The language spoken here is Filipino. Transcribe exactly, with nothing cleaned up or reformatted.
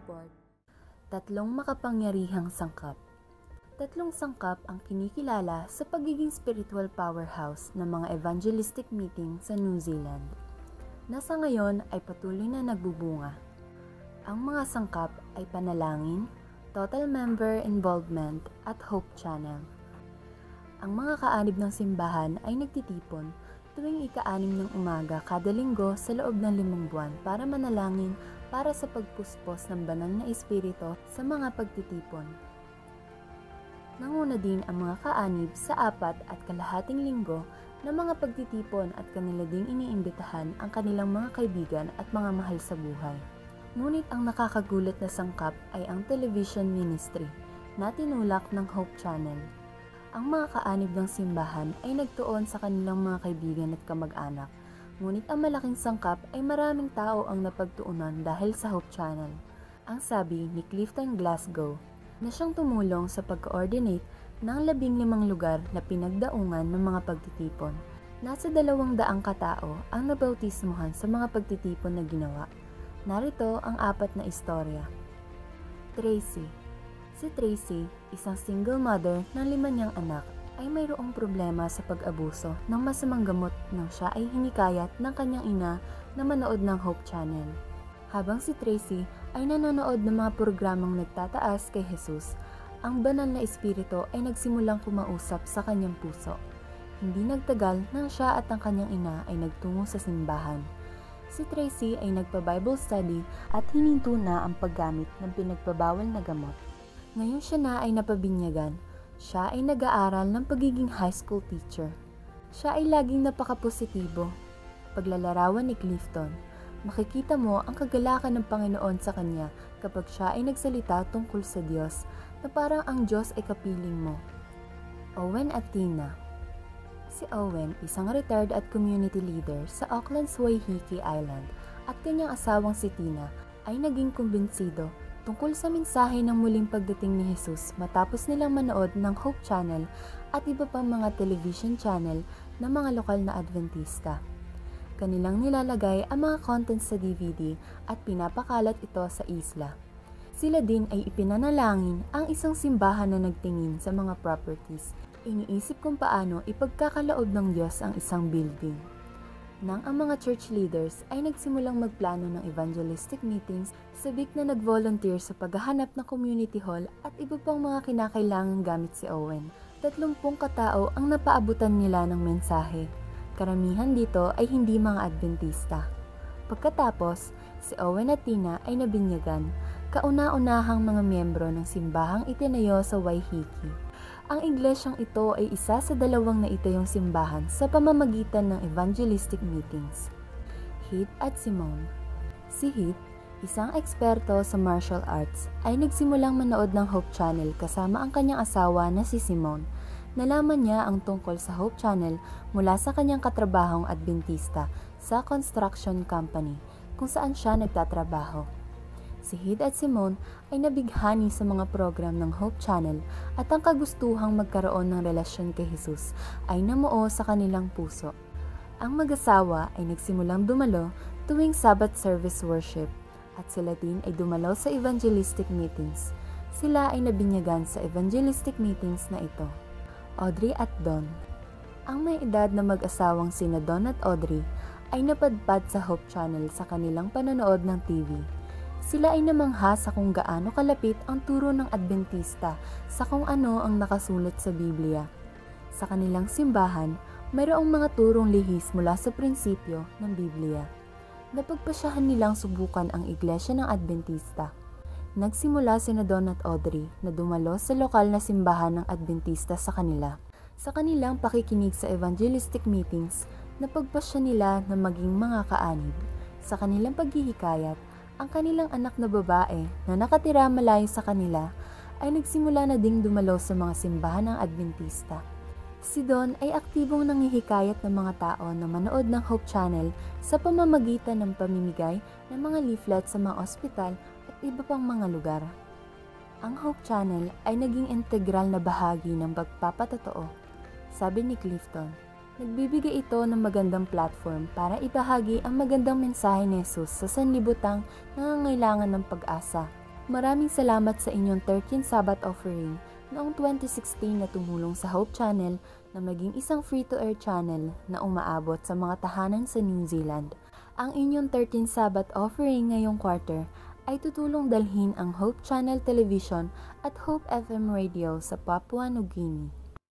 Report. Tatlong makapangyarihang sangkap. Tatlong sangkap ang kinikilala sa pagiging spiritual powerhouse ng mga evangelistic meeting sa New Zealand, na sa ngayon ay patuloy na nagbubunga. Ang mga sangkap ay Panalangin, Total Member Involvement at Hope Channel. Ang mga kaanib ng simbahan ay nagtitipon tuwing ika-anim ng umaga kada linggo sa loob ng limang buwan para manalangin para sa pagpuspos ng banal na espiritu sa mga pagtitipon. Nanguna din ang mga kaanib sa apat at kalahating linggo na mga pagtitipon at kanila ding iniimbitahan ang kanilang mga kaibigan at mga mahal sa buhay. Ngunit ang nakakagulat na sangkap ay ang television ministry na tinulak ng Hope Channel. Ang mga kaanib ng simbahan ay nagtuon sa kanilang mga kaibigan at kamag-anak. Ngunit ang malaking sangkap ay maraming tao ang napagtuunan dahil sa Hope Channel. Ang sabi ni Clifton Glasgow na siyang tumulong sa pag-coordinate ng labing limang lugar na pinagdaungan ng mga pagtitipon. Nasa dalawang daang katao ang nabautismuhan sa mga pagtitipon na ginawa. Narito ang apat na istorya. Tracy. Si Tracy, isang single mother ng lima niyang anak, ay mayroong problema sa pag-abuso ng masamang gamot nang siya ay hinikayat ng kanyang ina na manood ng Hope Channel. Habang si Tracy ay nanonood ng mga programang nagtataas kay Jesus, ang banal na espiritu ay nagsimulang kumausap sa kanyang puso. Hindi nagtagal nang siya at ang kanyang ina ay nagtungo sa simbahan. Si Tracy ay nagpa-Bible study at hininto na ang paggamit ng pinagpabawal na gamot. Ngayon siya na ay napabinyagan. Siya ay nag-aaral ng pagiging high school teacher. Siya ay laging napaka-positibo. Paglalarawan ni Clifton, makikita mo ang kagalakan ng Panginoon sa kanya kapag siya ay nagsalita tungkol sa Diyos na parang ang Diyos ay kapiling mo. Owen at Tina. Si Owen, isang retired at community leader sa Auckland's Waiheke Island, at kanyang asawang si Tina ay naging kumbinsido tungkol sa mensahe ng muling pagdating ni Jesus matapos nilang manood ng Hope Channel at iba pang mga television channel ng mga lokal na Adventista. Kanilang nilalagay ang mga content sa D V D at pinapakalat ito sa isla. Sila din ay ipinanalangin ang isang simbahan na nagtingin sa mga properties. Iniisip kung paano ipagkakaloob ng Diyos ang isang building. Nang ang mga church leaders ay nagsimulang magplano ng evangelistic meetings, sabik na nag-volunteer sa paghahanap ng community hall at iba pang mga kinakailangang gamit si Owen. Tatlumpung katao ang napaabutan nila ng mensahe. Karamihan dito ay hindi mga Adventista. Pagkatapos, si Owen at Tina ay nabinyagan, kauna-unahang mga miyembro ng simbahang itinayo sa Waiheke. Ang iglesyang ito ay isa sa dalawang naitayong simbahan sa pamamagitan ng evangelistic meetings. Heath at Simone. Si Heath, isang eksperto sa martial arts, ay nagsimulang manood ng Hope Channel kasama ang kanyang asawa na si Simone. Nalaman niya ang tungkol sa Hope Channel mula sa kanyang katrabahong Adventista sa construction company kung saan siya nagtatrabaho. Si Heath at Simone ay nabighani sa mga program ng Hope Channel at ang kagustuhang magkaroon ng relasyon kay Jesus ay namuo sa kanilang puso. Ang mag-asawa ay nagsimulang dumalo tuwing Sabbath service worship at sila din ay dumalo sa evangelistic meetings. Sila ay nabinyagan sa evangelistic meetings na ito. Audrey at Don. Ang may edad na mag-asawang sina Don at Audrey ay napadpad sa Hope Channel sa kanilang panonood ng T V. Sila ay namangha sa kung gaano kalapit ang turo ng Adventista sa kung ano ang nakasulat sa Biblia. Sa kanilang simbahan, mayroong mga turong lihis mula sa prinsipyo ng Biblia. Napagpasyahan nilang subukan ang iglesia ng Adventista. Nagsimula sina Don at Audrey na dumalo sa lokal na simbahan ng Adventista sa kanila. Sa kanilang pakikinig sa evangelistic meetings, napagpasya nila na maging mga kaanib. Sa kanilang paghihikayat, ang kanilang anak na babae na nakatira malayo sa kanila ay nagsimula na ding dumalo sa mga simbahan ng Adventista. Si Don ay aktibong nanghihikayat ng mga tao na manood ng Hope Channel sa pamamagitan ng pamimigay ng mga leaflet sa mga ospital at iba pang mga lugar. Ang Hope Channel ay naging integral na bahagi ng pagpapatotoo. Sabi ni Clifton, nagbibigay ito ng magandang platform para ibahagi ang magandang mensahe ni Jesus sa sanlibutan na nangangailangan ng pag-asa. Maraming salamat sa inyong thirteenth Sabbath offering noong twenty sixteen na tumulong sa Hope Channel na maging isang free-to-air channel na umaabot sa mga tahanan sa New Zealand. Ang inyong thirteenth Sabbath offering ngayong quarter ay tutulong dalhin ang Hope Channel Television at Hope F M Radio sa Papua New Guinea.